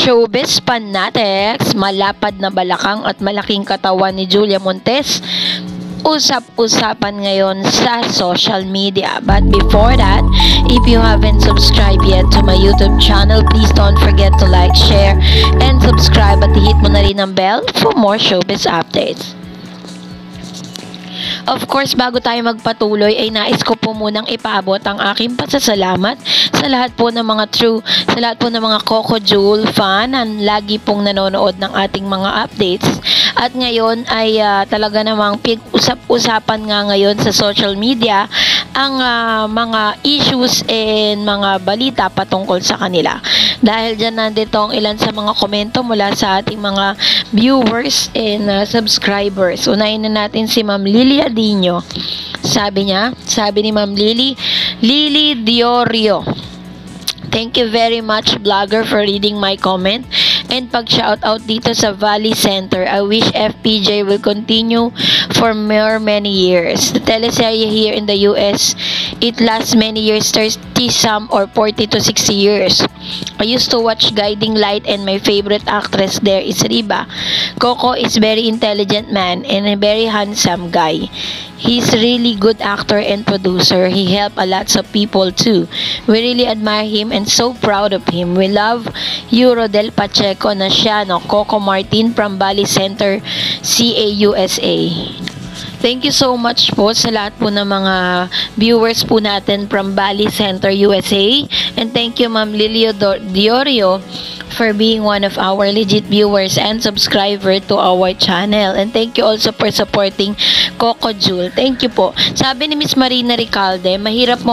Showbiz fanatics, malapad na balakang at malaking katawan ni Julia Montes, usap-usapan ngayon sa social media. But before that, if you haven't subscribed yet to my YouTube channel, please don't forget to like, share, and subscribe at hit mo na rin ang bell for more showbiz updates. Of course, bago tayo magpatuloy ay nais ko po munang ipaabot ang aking pasasalamat sa lahat po ng mga sa lahat po ng mga Coco Jewel fan na lagi pong nanonood ng ating mga updates. At ngayon ay talaga namang usap-usapan nga ngayon sa social media ang mga issues and mga balita patungkol sa kanila. Dahil dyan nandito ang ilan sa mga komento mula sa ating mga viewers and subscribers. Unahin na natin si Ma'am Lily Adino. Sabi ni Ma'am Lily Diorio, "Thank you very much, vlogger, for reading my comment and pag-shoutout dito sa Valley Center. I wish FPJ will continue for many years. The teleserye here in the US, it lasts many years, 30-some or 40 to 60 years. I used to watch Guiding Light and my favorite actress there is Riba. Coco is very intelligent man and a very handsome guy. He's really good actor and producer. He helped a lot of people too. We really admire him and so proud of him. We love you, Rodel Pacheco na siya, no? Coco Martin from Valley Center, CAUSA." Thank you so much po sa lahat po ng mga viewers po natin from Valley Center, USA. And thank you, Ma'am Lily Diorio, for being one of our legit viewers and subscriber to our channel. And thank you also for supporting Coco Jewel. Thank you po. Sabi ni Miss Marina Recalde, mahirap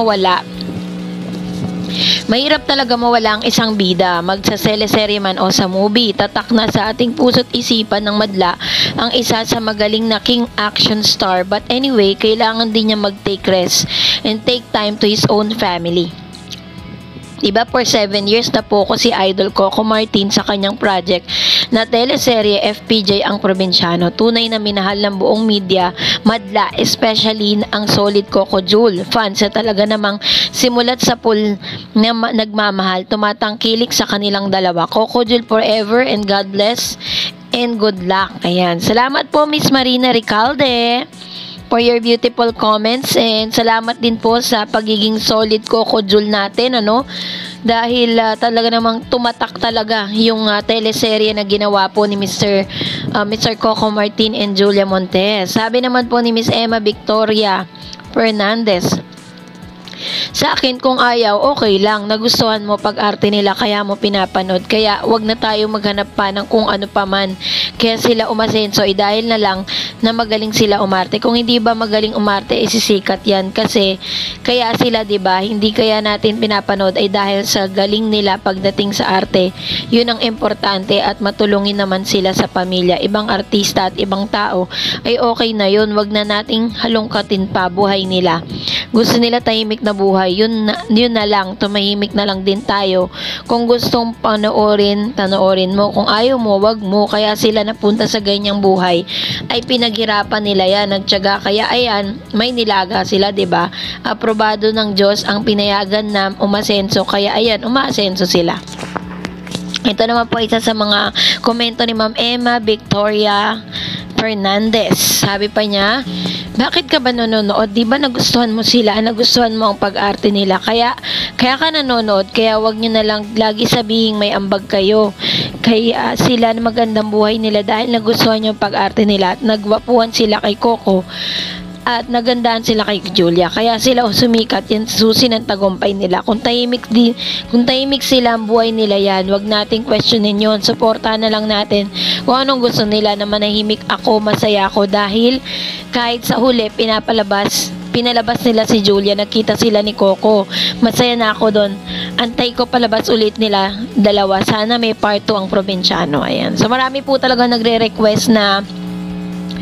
talaga mawala ang isang bida, magsaseleserye man o sa movie. Tatak na sa ating puso't isipan ng madla ang isa sa magaling na king action star. But anyway, kailangan din niya mag-take rest and take time to his own family. Diba, for 7 years na po ko si Idol Coco Martin sa kanyang project na teleserye FPJ ang Probinsyano. Tunay na minahal ng buong media, madla, especially ang solid Coco Jewel fans sa talaga namang simulat sa pool na nagmamahal, tumatangkilik sa kanilang dalawa. Coco Jewel forever and God bless and good luck. Ayan. Salamat po, Miss Marina Recalde, for your beautiful comments, and salamat din po sa pagiging solid Coco Jewel natin, ano, dahil talaga namang tumatak talaga yung teleserye na ginawa po ni Mr. Coco Martin and Julia Montes. Sabi naman po ni Miss Emma Victoria Fernandez, "Sa akin, kung ayaw, okay lang. Nagustuhan mo pag-arte nila kaya mo pinapanood. Kaya wag na tayo maghanap pa ng kung ano pa man. Kaya sila umasenso dahil na lang na magaling sila umarte. Kung hindi ba magaling umarte, isisikat yan. Kasi kaya sila, diba, hindi kaya natin pinapanood ay dahil sa galing nila pagdating sa arte. Yun ang importante at matulungin naman sila sa pamilya. Ibang artista at ibang tao ay okay na yun. Wag na nating halongkatin pa buhay nila. Gusto nila tahimik na buhay, yun na lang, tumahimik na lang din tayo. Kung gustong panoorin mo. Kung ayaw mo, wag mo. Kaya sila napunta sa ganyang buhay. Ay pinaghirapan nila yan, nagtiyaga. Kaya ayan, may nilaga sila, diba? Aprobado ng Diyos ang pinayagan na umasenso. Kaya ayan, umaasenso sila." Ito naman po isa sa mga komento ni Ma'am Emma Victoria Fernandez. Sabi pa niya, "Bakit ka ba nanonood? Di ba nagustuhan mo sila? Nagustuhan mo ang pag-arte nila? Kaya ka nanonood. Kaya wag nyo na lang lagi sabihin may ambag kayo. Kaya sila na magandang buhay nila dahil nagustuhan nyo ang pag-arte nila at nagwapuhan sila kay Coco at nagandaan sila kay Julia. Kaya sila sumikat, yan susi ng tagumpay nila. Kung tahimik sila ang buhay nila yan, wag nating questionin yun. Suportahan na lang natin kung anong gusto nila na manahimik ako, masaya ako dahil kahit sa huli pinalabas nila si Julia, nakita sila ni Coco. Masaya na ako doon. Antay ko palabas ulit nila dalawa. Sana may part 2 ang Probinsyano." Ayan. So marami po talaga nagre-request na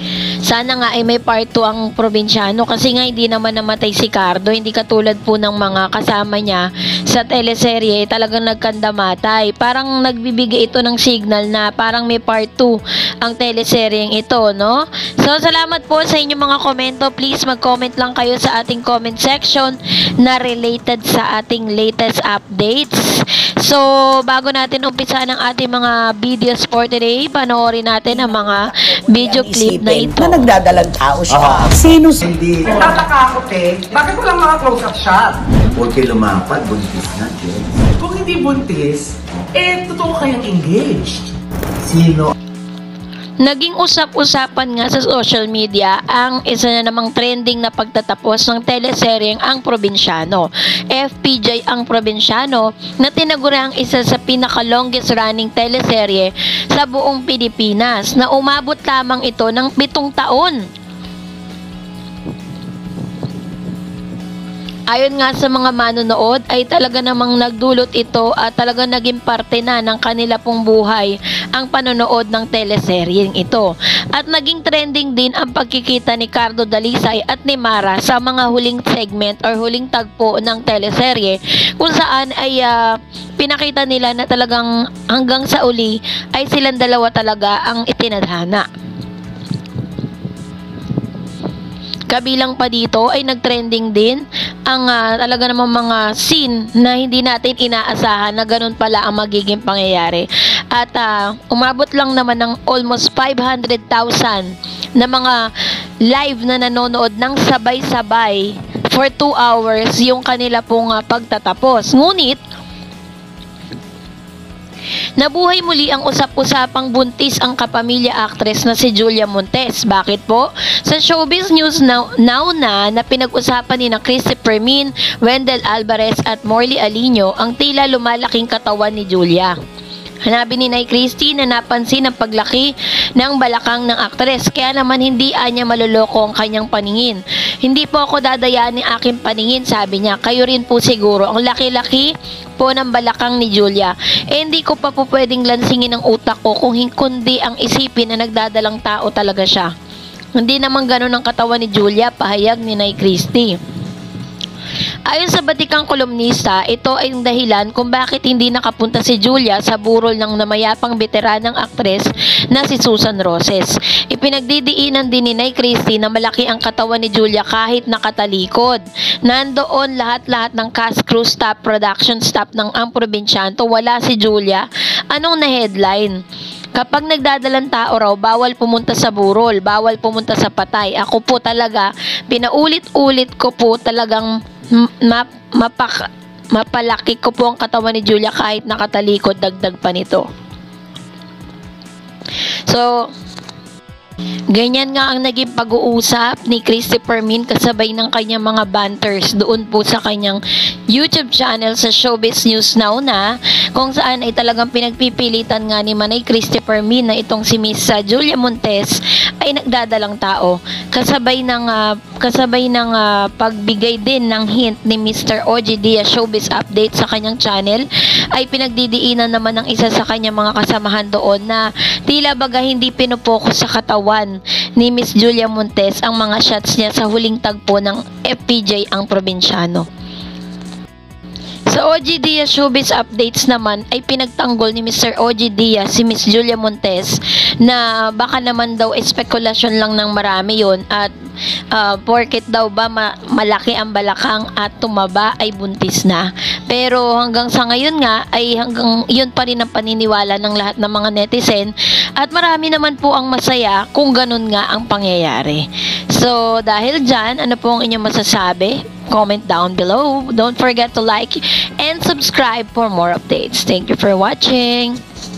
Sana nga ay may part 2 ang probinsyano kasi nga hindi naman namatay si Cardo, hindi katulad po ng mga kasama niya sa teleserye, talagang nagkandamatay. Parang nagbibigay ito ng signal na parang may part 2 ang teleseryeng ito, no? So, salamat po sa inyong mga komento. Please mag-comment lang kayo sa ating comment section na related sa ating latest updates. So, bago natin umpisa ng ating mga videos for today, panoorin natin ang mga video clip na ito. Na nagdadalang tao siya. Sino? Hindi. Nagtataka ako, te. Bakit walang mga close-up shot? Huwag kayo lumapad, buntis na, Jen. Kung hindi buntis, totoo kayang engaged. Sino? Naging usap-usapan nga sa social media ang isa na namang trending na pagtatapos ng teleseryeng Ang Probinsyano. FPJ Ang Probinsyano na tinaguriang isa sa pinaka-longest running teleserye sa buong Pilipinas na umabot lamang ito ng 7 taon. Ayon nga sa mga manonood ay talaga namang nagdulot ito at talaga naging parte na ng kanila pong buhay ang panonood ng teleseryeng ito. At naging trending din ang pagkikita ni Cardo Dalisay at ni Mara sa mga huling segment or huling tagpo ng teleserye kung saan ay pinakita nila na talagang hanggang sa uli ay silang dalawa talaga ang itinadhana. Kabilang pa dito ay nagtrending din ang talaga namang mga scene na hindi natin inaasahan na ganun pala ang magiging pangyayari. At umabot lang naman ng almost 500,000 na mga live na nanonood ng sabay-sabay for 2 hours yung kanila pong pagtatapos. Ngunit, nabuhay muli ang usap-usapang buntis ang kapamilya actress na si Julia Montes. Bakit po? Sa Showbiz News Now na pinag-usapan ni na Christopher Min, Wendell Alvarez at Morley Alino ang tila lumalaking katawan ni Julia. Hanabi ni Nay Christy na napansin ang paglaki ng balakang ng aktres, kaya naman hindi anya maluloko ang kanyang paningin. Hindi po ako dadayaan ni aking paningin, sabi niya. Kayo rin po siguro. Ang laki-laki po ng balakang ni Julia. Hindi ko pa po pwedeng lansingin ang utak ko kundi ang isipin na nagdadalang tao talaga siya. Hindi naman ganun ang katawan ni Julia, pahayag ni Nay Christy. Ayon sa batikang kolumnista, ito ay ang dahilan kung bakit hindi nakapunta si Julia sa burol ng namayapang veteranang aktres na si Susan Roses. Ipinagdidiinan din ni Nay Christy na malaki ang katawan ni Julia kahit nakatalikod. Nandoon lahat-lahat ng cast, crew, staff, production staff ng Ang Probinsyano, wala si Julia. Anong na-headline? Kapag nagdadalang tao raw, bawal pumunta sa burol, bawal pumunta sa patay. Ako po talaga, pinaulit-ulit ko po talagang mapalaki ko po ang katawan ni Julia kahit nakatalikod, dagdag pa nito. So, ganyan nga ang naging pag-uusap ni Christopher Min kasabay ng kanyang mga banters doon po sa kanyang YouTube channel sa Showbiz News Now na kung saan ay talagang pinagpipilitan nga ni Manay Christopher Min na itong si Miss Julia Montes ay nagdadalang tao. Kasabay ng pagbigay din ng hint ni Mr. OG Diaz Showbiz Update sa kanyang channel ay pinagdidiinan naman ng isa sa kanyang mga kasamahan doon na tila baga hindi pinupokus sa katawan ni Miss Julia Montes ang mga shots niya sa huling tagpo ng FPJ Ang Probinsyano. Sa OG Diaz Showbiz Updates naman ay pinagtanggol ni Mr. OG Diaz si Miss Julia Montes na baka naman daw espekulasyon lang ng marami yon at porket daw ba malaki ang balakang at tumaba ay buntis na. Pero hanggang sa ngayon nga ay hanggang yun pa rin ang paniniwala ng lahat ng mga netizen at marami naman po ang masaya kung ganun nga ang pangyayari. So dahil dyan, ano po ang inyong masasabi? Comment down below. Don't forget to like and subscribe for more updates. Thank you for watching.